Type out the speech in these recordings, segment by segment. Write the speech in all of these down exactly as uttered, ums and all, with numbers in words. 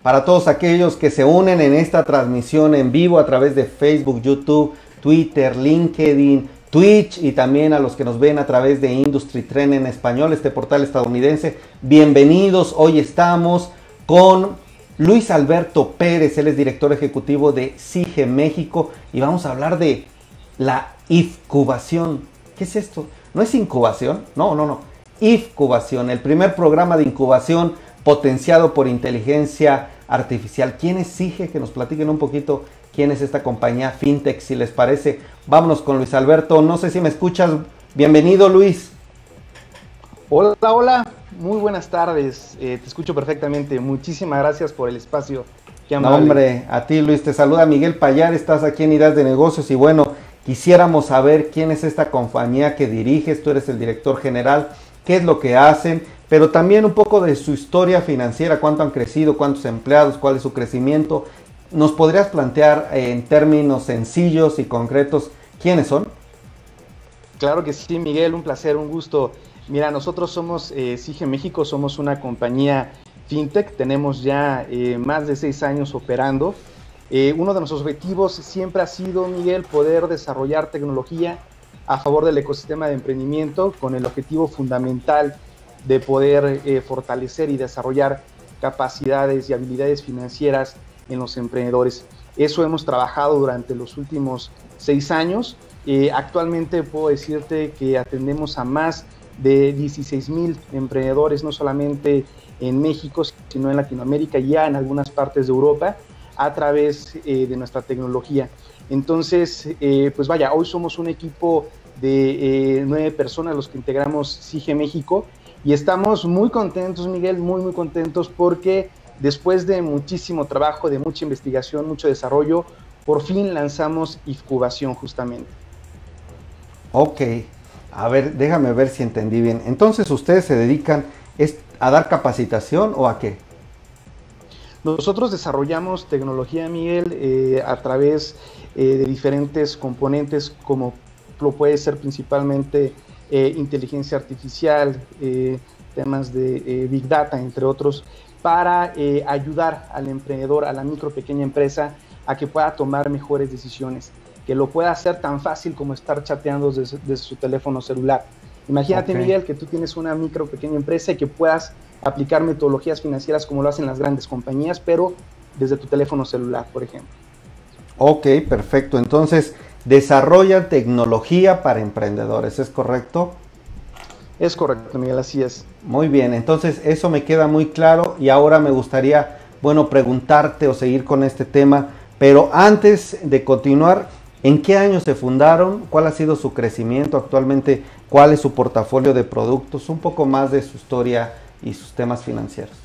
para todos aquellos que se unen en esta transmisión en vivo a través de Facebook, YouTube, Twitter, LinkedIn, Twitch y también a los que nos ven a través de Industry Trend en español, este portal estadounidense. Bienvenidos, hoy estamos con Luis Alberto Pérez, él es director ejecutivo de SIGE México y vamos a hablar de la incubación. ¿Qué es esto? ¿No es incubación? No, no, no. Incubación, el primer programa de incubación potenciado por inteligencia artificial. ¿Quién es SIGE? Que nos platiquen un poquito quién es esta compañía FinTech, si les parece. Vámonos con Luis Alberto. No sé si me escuchas. Bienvenido, Luis. Hola, hola. Muy buenas tardes. Eh, te escucho perfectamente. Muchísimas gracias por el espacio. Qué amable. No, hombre, a ti, Luis. Te saluda Miguel Payar. Estás aquí en Ideas de Negocios y bueno, quisiéramos saber quién es esta compañía que diriges. Tú eres el director general. ¿Qué es lo que hacen? Pero también un poco de su historia financiera. ¿Cuánto han crecido? ¿Cuántos empleados? ¿Cuál es su crecimiento? ¿Nos podrías plantear eh, en términos sencillos y concretos quiénes son? Claro que sí, Miguel. Un placer, un gusto. Mira, nosotros somos eh, SIGE México. Somos una compañía FinTech. Tenemos ya eh, más de seis años operando. Eh, uno de nuestros objetivos siempre ha sido, Miguel, poder desarrollar tecnología a favor del ecosistema de emprendimiento con el objetivo fundamental de poder eh, fortalecer y desarrollar capacidades y habilidades financieras en los emprendedores. Eso hemos trabajado durante los últimos seis años. Eh, actualmente puedo decirte que atendemos a más de dieciséis mil emprendedores, no solamente en México, sino en Latinoamérica y ya en algunas partes de Europa, a través eh, de nuestra tecnología. Entonces, eh, pues vaya, hoy somos un equipo de eh, nueve personas los que integramos SIGE México y estamos muy contentos, Miguel, muy, muy contentos porque después de muchísimo trabajo, de mucha investigación, mucho desarrollo, por fin lanzamos Incubación justamente. Ok, a ver, déjame ver si entendí bien. Entonces, ¿ustedes se dedican es a dar capacitación o a qué? Nosotros desarrollamos tecnología, Miguel, eh, a través eh, de diferentes componentes, como lo puede ser principalmente eh, inteligencia artificial, eh, temas de eh, Big Data, entre otros, para eh, ayudar al emprendedor, a la micro pequeña empresa, a que pueda tomar mejores decisiones, que lo pueda hacer tan fácil como estar chateando desde, desde su teléfono celular. Imagínate, okay, Miguel, que tú tienes una micro pequeña empresa y que puedas aplicar metodologías financieras como lo hacen las grandes compañías, pero desde tu teléfono celular, por ejemplo. Ok, perfecto. Entonces, desarrollan tecnología para emprendedores, ¿es correcto? Es correcto, Miguel, así es. Muy bien, entonces eso me queda muy claro y ahora me gustaría, bueno, preguntarte o seguir con este tema, pero antes de continuar, ¿en qué año se fundaron? ¿Cuál ha sido su crecimiento actualmente? ¿Cuál es su portafolio de productos? Un poco más de su historia y sus temas financieros.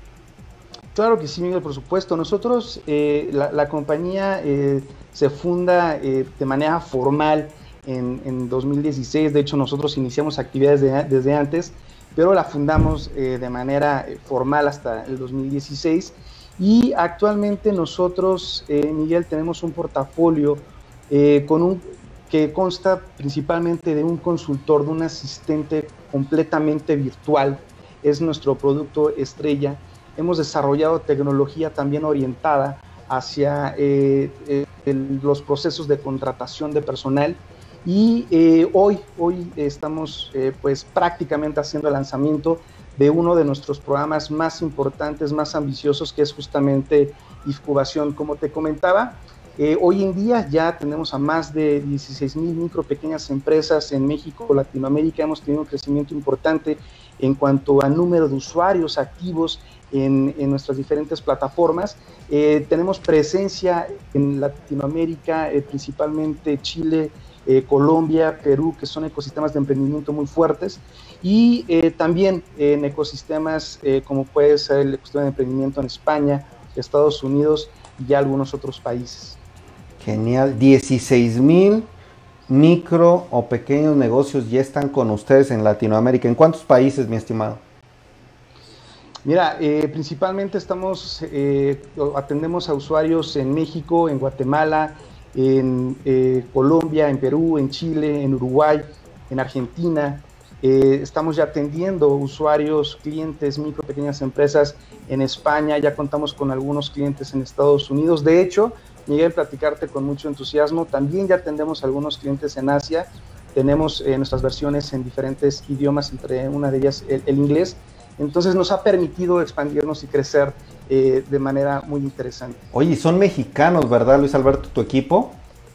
Claro que sí, Miguel, por supuesto. Nosotros, eh, la, la compañía eh, se funda eh, de manera formal en, en dos mil dieciséis. De hecho, nosotros iniciamos actividades de, desde antes, pero la fundamos eh, de manera formal hasta el dos mil dieciséis. Y actualmente nosotros, eh, Miguel, tenemos un portafolio eh, con un, que consta principalmente de un consultor, de un asistente completamente virtual. Es nuestro producto estrella. Hemos desarrollado tecnología también orientada hacia eh, eh, el, los procesos de contratación de personal y eh, hoy, hoy estamos eh, pues prácticamente haciendo el lanzamiento de uno de nuestros programas más importantes, más ambiciosos, que es justamente Incubación. Como te comentaba, eh, hoy en día ya tenemos a más de dieciséis mil micro pequeñas empresas en México, Latinoamérica. Hemos tenido un crecimiento importante en cuanto a número de usuarios activos en, en nuestras diferentes plataformas. Eh, tenemos presencia en Latinoamérica, eh, principalmente Chile, eh, Colombia, Perú, que son ecosistemas de emprendimiento muy fuertes, y eh, también en ecosistemas eh, como puede ser el ecosistema de emprendimiento en España, Estados Unidos y algunos otros países. Genial, dieciséis mil micro o pequeños negocios ya están con ustedes en Latinoamérica. ¿En cuántos países, mi estimado? Mira, eh, principalmente estamos, eh, atendemos a usuarios en México, en Guatemala, en eh, Colombia, en Perú, en Chile, en Uruguay, en Argentina, Eh, estamos ya atendiendo usuarios, clientes, micro, pequeñas empresas en España, ya contamos con algunos clientes en Estados Unidos. De hecho, Miguel, platicarte con mucho entusiasmo, también ya atendemos algunos clientes en Asia. Tenemos eh, nuestras versiones en diferentes idiomas, entre una de ellas el, el inglés. Entonces nos ha permitido expandirnos y crecer eh, de manera muy interesante. Oye, son mexicanos, ¿verdad, Luis Alberto, tu equipo?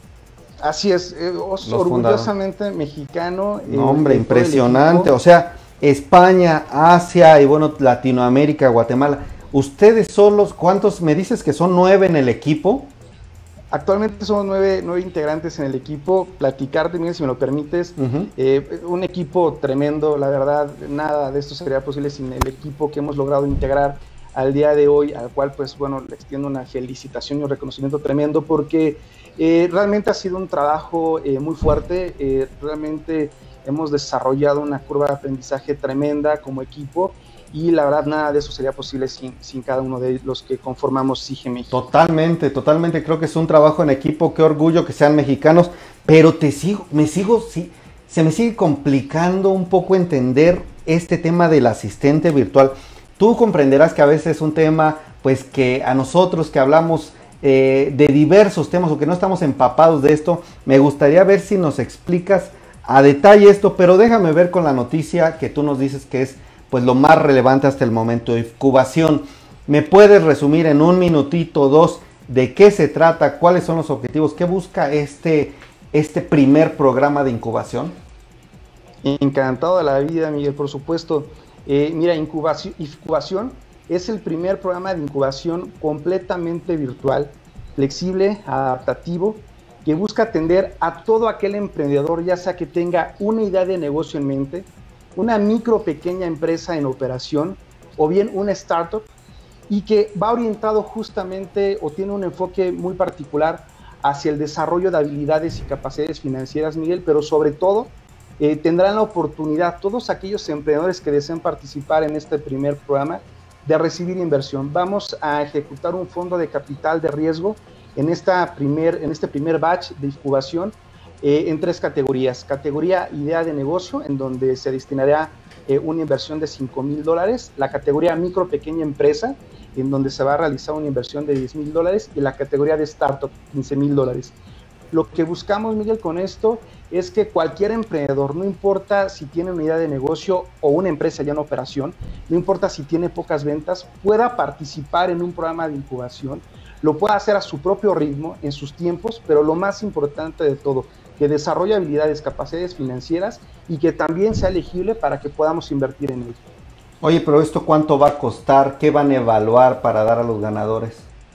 Así es, eh, orgullosamente fundaron. Mexicano. Eh, no, hombre, impresionante. O sea, España, Asia y bueno, Latinoamérica, Guatemala. ¿Ustedes son los cuántos? Me dices que son nueve en el equipo. Actualmente somos nueve, nueve integrantes en el equipo. Platicarte, Miguel, si me lo permites, uh-huh. eh, un equipo tremendo, la verdad, nada de esto sería posible sin el equipo que hemos logrado integrar al día de hoy, al cual, pues, bueno, le extiendo una felicitación y un reconocimiento tremendo, porque eh, realmente ha sido un trabajo eh, muy fuerte, eh, realmente hemos desarrollado una curva de aprendizaje tremenda como equipo, y la verdad nada de eso sería posible sin, sin cada uno de los que conformamos S I G E México. Totalmente, totalmente, creo que es un trabajo en equipo, qué orgullo que sean mexicanos, pero te sigo, me sigo, sí, se me sigue complicando un poco entender este tema del asistente virtual. Tú comprenderás que a veces es un tema, pues que a nosotros que hablamos eh, de diversos temas o que no estamos empapados de esto, me gustaría ver si nos explicas a detalle esto, pero déjame ver con la noticia que tú nos dices que es pues lo más relevante hasta el momento de incubación. ¿Me puedes resumir en un minutito, dos, de qué se trata, cuáles son los objetivos, qué busca este, este primer programa de incubación? Encantado de la vida, Miguel, por supuesto. Eh, mira, incubación, incubación es el primer programa de incubación completamente virtual, flexible, adaptativo, que busca atender a todo aquel emprendedor, ya sea que tenga una idea de negocio en mente, una micro pequeña empresa en operación o bien una startup, y que va orientado justamente o tiene un enfoque muy particular hacia el desarrollo de habilidades y capacidades financieras, Miguel, pero sobre todo eh, tendrán la oportunidad todos aquellos emprendedores que deseen participar en este primer programa de recibir inversión. Vamos a ejecutar un fondo de capital de riesgo en, esta primer, en este primer batch de incubación, Eh, en tres categorías. Categoría idea de negocio, en donde se destinará eh, una inversión de cinco mil dólares, la categoría micro pequeña empresa, en donde se va a realizar una inversión de diez mil dólares, y la categoría de startup, quince mil dólares. Lo que buscamos, Miguel, con esto es que cualquier emprendedor, no importa si tiene una idea de negocio o una empresa ya en operación, no importa si tiene pocas ventas, pueda participar en un programa de incubación, lo pueda hacer a su propio ritmo, en sus tiempos, pero lo más importante de todo, que desarrolle habilidades, capacidades financieras y que también sea elegible para que podamos invertir en él. Oye, pero ¿esto cuánto va a costar? ¿Qué van a evaluar para dar a los ganadores?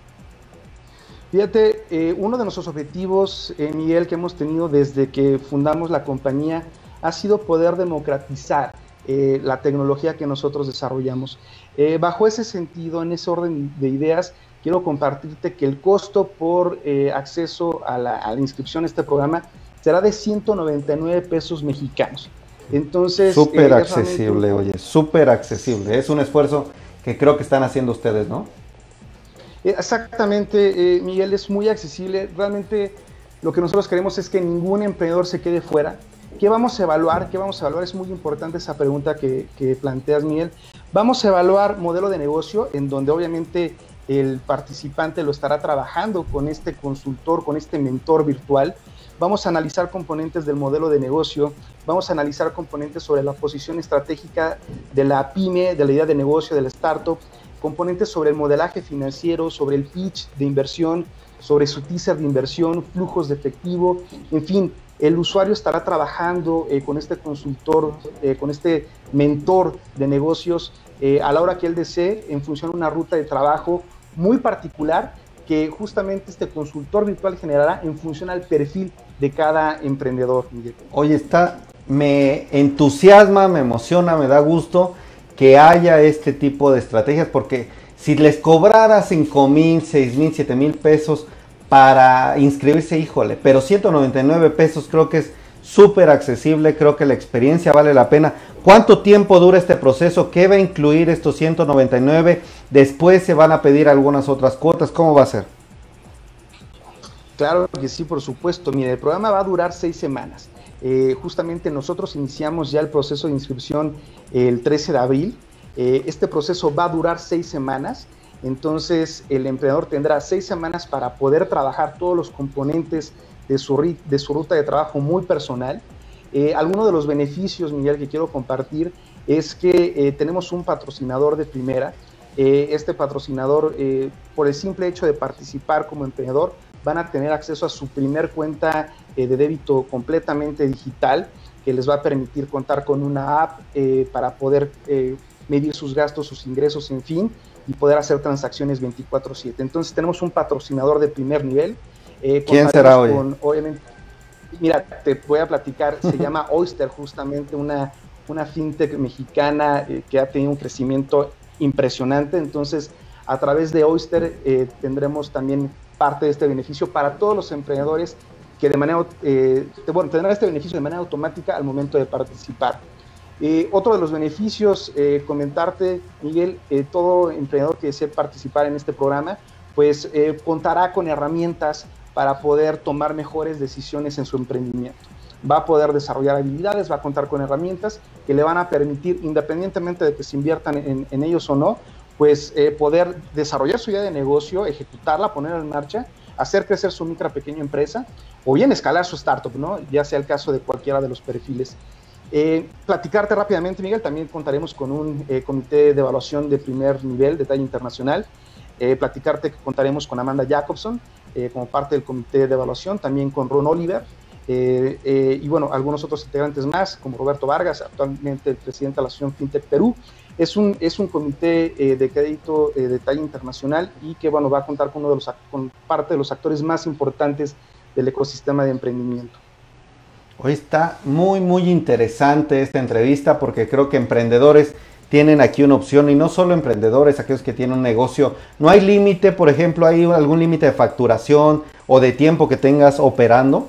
Fíjate, eh, uno de nuestros objetivos, eh, Miguel, que hemos tenido desde que fundamos la compañía, ha sido poder democratizar eh, la tecnología que nosotros desarrollamos. Eh, bajo ese sentido, en ese orden de ideas, quiero compartirte que el costo por eh, acceso a la, a la inscripción a este programa será de ciento noventa y nueve pesos mexicanos. Entonces, súper eh, accesible, realmente... oye, súper accesible. Es un esfuerzo que creo que están haciendo ustedes, ¿no? Exactamente, eh, Miguel, es muy accesible. Realmente lo que nosotros queremos es que ningún emprendedor se quede fuera. ¿Qué vamos a evaluar? ¿Qué vamos a evaluar? Es muy importante esa pregunta que, que planteas, Miguel. Vamos a evaluar modelo de negocio, en donde obviamente el participante lo estará trabajando con este consultor, con este mentor virtual. Vamos a analizar componentes del modelo de negocio, vamos a analizar componentes sobre la posición estratégica de la pyme, de la idea de negocio, de la startup, componentes sobre el modelaje financiero, sobre el pitch de inversión, sobre su teaser de inversión, flujos de efectivo, en fin, el usuario estará trabajando eh, con este consultor, eh, con este mentor de negocios eh, a la hora que él desee, en función de una ruta de trabajo muy particular que justamente este consultor virtual generará en función al perfil de cada emprendedor. Oye, está, me entusiasma, me emociona, me da gusto que haya este tipo de estrategias, porque si les cobrara cinco mil, seis mil, siete mil pesos para inscribirse, híjole, pero ciento noventa y nueve pesos creo que es súper accesible, creo que la experiencia vale la pena. ¿Cuánto tiempo dura este proceso? ¿Qué va a incluir estos ciento noventa y nueve? Después se van a pedir algunas otras cuotas, ¿cómo va a ser? Claro que sí, por supuesto. Mire, el programa va a durar seis semanas. Eh, justamente nosotros iniciamos ya el proceso de inscripción el trece de abril. Eh, este proceso va a durar seis semanas, entonces el emprendedor tendrá seis semanas para poder trabajar todos los componentes de su, de su ruta de trabajo muy personal. Eh, alguno de los beneficios, Miguel, que quiero compartir es que eh, tenemos un patrocinador de primera. Eh, este patrocinador, eh, por el simple hecho de participar como emprendedor, van a tener acceso a su primer cuenta eh, de débito completamente digital, que les va a permitir contar con una app eh, para poder eh, medir sus gastos, sus ingresos, en fin, y poder hacer transacciones veinticuatro siete. Entonces tenemos un patrocinador de primer nivel. Eh, ¿Quién será hoy? Con, obviamente, mira, te voy a platicar, se llama Oyster, justamente una, una fintech mexicana eh, que ha tenido un crecimiento impresionante. Entonces, a través de Oyster eh, tendremos también parte de este beneficio para todos los emprendedores que de manera, eh, bueno, tendrán este beneficio de manera automática al momento de participar. Eh, otro de los beneficios, eh, comentarte, Miguel, eh, todo emprendedor que desee participar en este programa, pues eh, contará con herramientas para poder tomar mejores decisiones en su emprendimiento. Va a poder desarrollar habilidades, va a contar con herramientas que le van a permitir, independientemente de que se inviertan en, en ellos o no, pues eh, poder desarrollar su idea de negocio, ejecutarla, ponerla en marcha, hacer crecer su micro pequeña empresa o bien escalar su startup, ¿no? Ya sea el caso de cualquiera de los perfiles. Eh, platicarte rápidamente, Miguel, también contaremos con un eh, comité de evaluación de primer nivel, de talla internacional. Eh, platicarte que contaremos con Amanda Jacobson eh, como parte del comité de evaluación, también con Ron Oliver, eh, eh, y bueno, algunos otros integrantes más, como Roberto Vargas, actualmente el presidente de la Asociación FinTech Perú. Es un, es un comité eh, de crédito eh, de talla internacional y que bueno, va a contar con, uno de los, con parte de los actores más importantes del ecosistema de emprendimiento. Hoy está muy, muy interesante esta entrevista porque creo que emprendedores tienen aquí una opción y no solo emprendedores, aquellos que tienen un negocio. No hay límite, por ejemplo, ¿hay algún límite de facturación o de tiempo que tengas operando?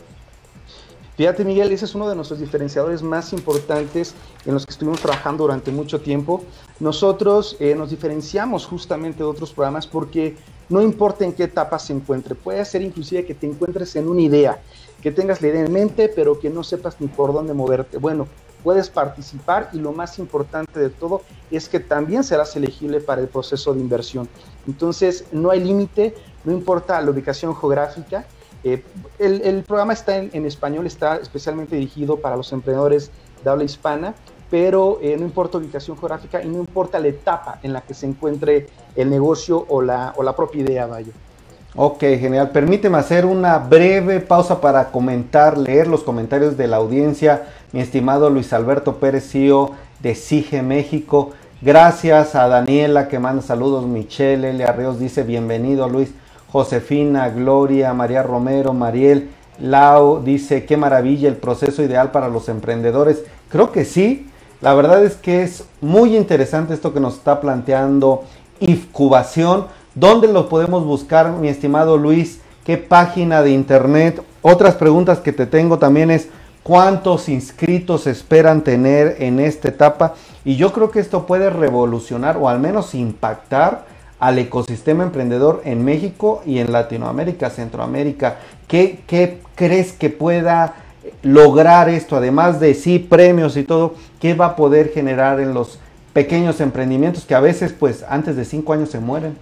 Fíjate, Miguel, ese es uno de nuestros diferenciadores más importantes en los que estuvimos trabajando durante mucho tiempo. Nosotros eh, nos diferenciamos justamente de otros programas porque no importa en qué etapa se encuentre, puede ser inclusive que te encuentres en una idea, que tengas la idea en mente, pero que no sepas ni por dónde moverte. Bueno, puedes participar y lo más importante de todo es que también serás elegible para el proceso de inversión. Entonces, no hay límite, no importa la ubicación geográfica. Eh, el, el programa está en, en español, está especialmente dirigido para los emprendedores de habla hispana, pero eh, no importa ubicación geográfica y no importa la etapa en la que se encuentre el negocio o la, o la propia idea, vaya. Ok, genial. Permíteme hacer una breve pausa para comentar, leer los comentarios de la audiencia. Mi estimado Luis Alberto Pérez, C E O de SIGE México. Gracias a Daniela que manda saludos. Michelle L. Arreos dice bienvenido, Luis. Josefina, Gloria, María Romero, Mariel, Lau dice qué maravilla el proceso ideal para los emprendedores. Creo que sí, la verdad es que es muy interesante esto que nos está planteando Incubación. ¿Dónde lo podemos buscar, mi estimado Luis? ¿Qué página de internet? Otras preguntas que te tengo también es ¿cuántos inscritos esperan tener en esta etapa? Y yo creo que esto puede revolucionar o al menos impactar al ecosistema emprendedor en México y en Latinoamérica, Centroamérica. ¿Qué, qué crees que pueda lograr esto? Además de sí, premios y todo, ¿qué va a poder generar en los pequeños emprendimientos que a veces, pues, antes de cinco años se mueren?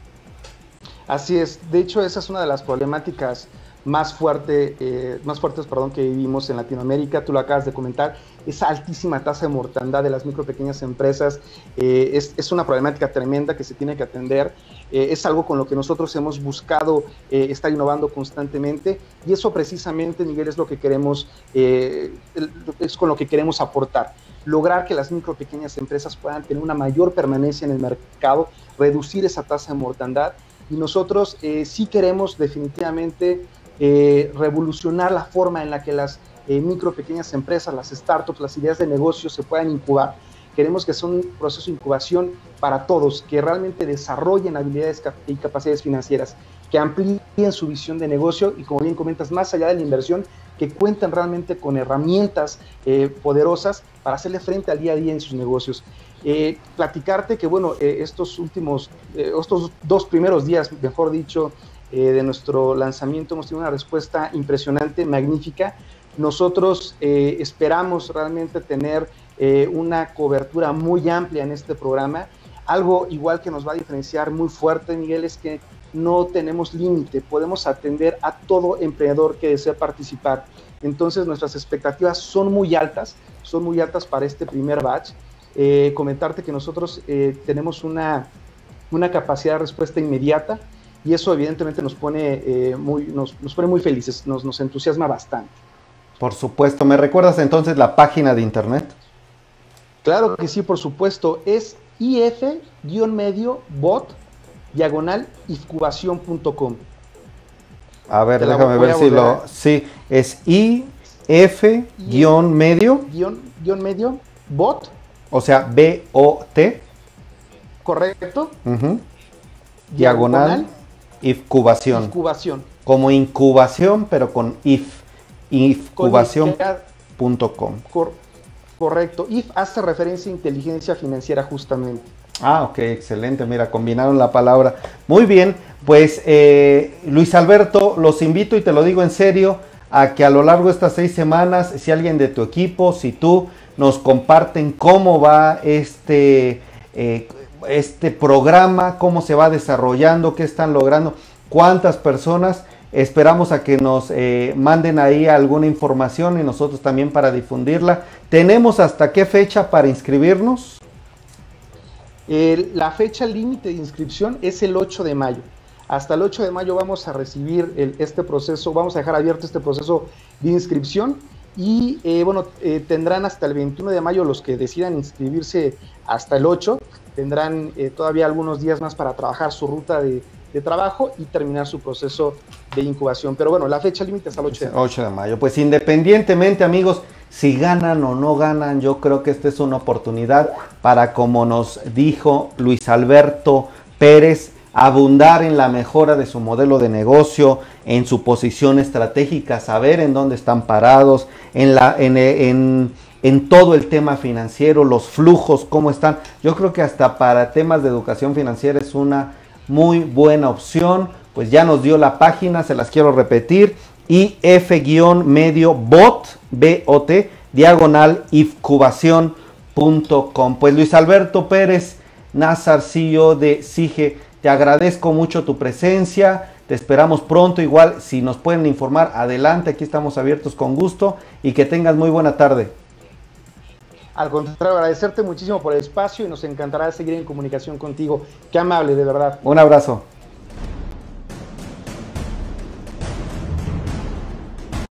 Así es. De hecho, esa es una de las problemáticas más, fuerte, eh, más fuertes perdón, que vivimos en Latinoamérica. Tú lo acabas de comentar. Esa altísima tasa de mortandad de las micro pequeñas empresas eh, es, es una problemática tremenda que se tiene que atender. Eh, es algo con lo que nosotros hemos buscado eh, estar innovando constantemente y eso precisamente, Miguel, es lo que queremos, eh, es con lo que queremos aportar. Lograr que las micro pequeñas empresas puedan tener una mayor permanencia en el mercado, reducir esa tasa de mortandad y nosotros eh, sí queremos definitivamente eh, revolucionar la forma en la que las eh, micro pequeñas empresas, las startups, las ideas de negocio se puedan incubar. Queremos que sea un proceso de incubación para todos, que realmente desarrollen habilidades y capacidades financieras, que amplíen su visión de negocio y, como bien comentas, más allá de la inversión, que cuenten realmente con herramientas eh, poderosas para hacerle frente al día a día en sus negocios. Eh, platicarte que, bueno, eh, estos últimos, eh, estos dos primeros días, mejor dicho, eh, de nuestro lanzamiento hemos tenido una respuesta impresionante, magnífica. Nosotros eh, esperamos realmente tener eh, una cobertura muy amplia en este programa. Algo igual que nos va a diferenciar muy fuerte, Miguel, es que no tenemos límite, podemos atender a todo emprendedor que desee participar. Entonces nuestras expectativas son muy altas, son muy altas para este primer batch. Eh, comentarte que nosotros eh, tenemos una, una capacidad de respuesta inmediata y eso evidentemente nos pone, eh, muy, nos, nos pone muy felices, nos, nos entusiasma bastante. Por supuesto. ¿Me recuerdas entonces la página de internet? Claro que sí, por supuesto. Es if-medio bot diagonal incubación punto com. A ver, déjame ver si lo... Sí, es if-medio... Guión, guión medio, bot. O sea, B O T. Correcto. Uh-huh. Diagonal, incubación. Incubación. Como incubación, pero con if. incubación punto com. Cor correcto. If hace referencia a inteligencia financiera justamente. Ah, ok, excelente. Mira, combinaron la palabra. Muy bien, pues eh, Luis Alberto, los invito y te lo digo en serio, a que a lo largo de estas seis semanas, si alguien de tu equipo, si tú, nos comparten cómo va este, eh, este programa, cómo se va desarrollando, qué están logrando, cuántas personas. Esperamos a que nos eh, manden ahí alguna información y nosotros también para difundirla. ¿Tenemos hasta qué fecha para inscribirnos? Eh, la fecha límite de inscripción es el ocho de mayo. Hasta el ocho de mayo vamos a recibir el, este proceso, vamos a dejar abierto este proceso de inscripción y eh, bueno, eh, tendrán hasta el veintiuno de mayo los que decidan inscribirse hasta el ocho, tendrán eh, todavía algunos días más para trabajar su ruta de, de trabajo y terminar su proceso de incubación. Pero bueno, la fecha límite es el ocho de mayo. ocho de mayo. Pues independientemente, amigos, si ganan o no ganan, yo creo que esta es una oportunidad para, como nos dijo Luis Alberto Pérez, abundar en la mejora de su modelo de negocio, en su posición estratégica, saber en dónde están parados, en, la, en, en, en todo el tema financiero, los flujos, cómo están. Yo creo que hasta para temas de educación financiera es una muy buena opción. Pues ya nos dio la página, se las quiero repetir, if-medio bot, B O T, diagonal incubación punto com. Pues Luis Alberto Pérez Nazar, C E O de SIGE, te agradezco mucho tu presencia, te esperamos pronto. Igual, si nos pueden informar, adelante, aquí estamos abiertos con gusto y que tengas muy buena tarde. Al contrario, agradecerte muchísimo por el espacio y nos encantará seguir en comunicación contigo. Qué amable, de verdad. Un abrazo.